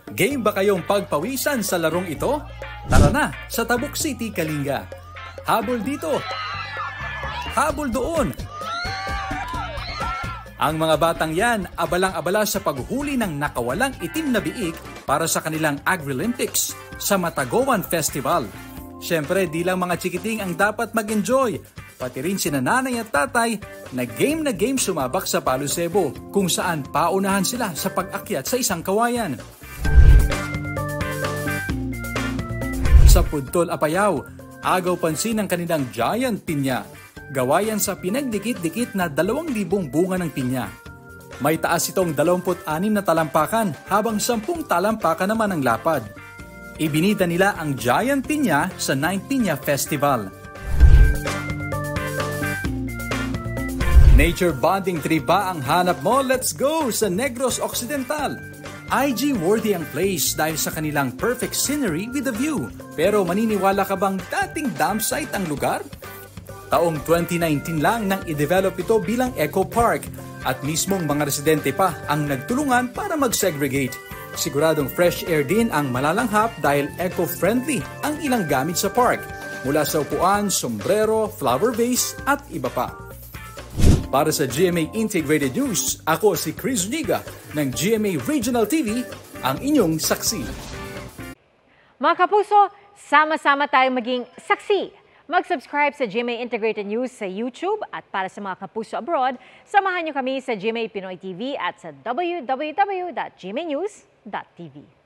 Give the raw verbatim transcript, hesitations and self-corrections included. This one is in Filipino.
Game ba kayong pagpawisan sa larong ito? Tara na sa Tabuk City, Kalinga. Habol dito. Habol doon. Ang mga batang yan abalang-abala sa paghuli ng nakawalang itim na biik para sa kanilang agrilympics sa Matagawan Festival. Siyempre, di lang mga chikiting ang dapat mag-enjoy. Pati rin sina nanay at tatay na game na game sumabak sa palosebo kung saan paunahan sila sa pag-akyat sa isang kawayan. Sa Pudtol, Apayao, agaw pansin ang kanilang giant pinya. Gawayan sa pinagdikit-dikit na dalawang libong bunga ng pinya. May taas itong dalawamput anim na talampakan habang sampung talampakan naman ang lapad. Ibinida nila ang giant pinya sa ninth Pinya Festival. Nature bonding trip ba ang hanap mo? Let's go sa Negros Occidental. I G-worthy ang place dahil sa kanilang perfect scenery with a view. Pero maniniwala ka bang dating dam site ang lugar? Taong twenty nineteen lang nang i-develop ito bilang eco park at mismong mga residente pa ang nagtulungan para mag-segregate. Siguradong fresh air din ang malalanghap dahil eco-friendly ang ilang gamit sa park, mula sa upuan, sombrero, flower vase at iba pa. Para sa G M A Integrated News, ako si Chris Niga ng G M A Regional T V, ang inyong saksi. Mga kapuso, sama-sama tayong maging saksi. Mag-subscribe sa G M A Integrated News sa YouTube at para sa mga kapuso abroad, samahan niyo kami sa G M A Pinoy T V at sa w w w dot g m a news dot t v.